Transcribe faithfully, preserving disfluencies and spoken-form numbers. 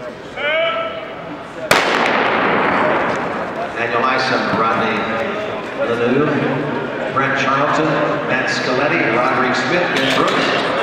Daniel Isom, Rodney Lanoux, Brent Charlton, Matt Scaletty, Roderick Smith, Ben Brooks.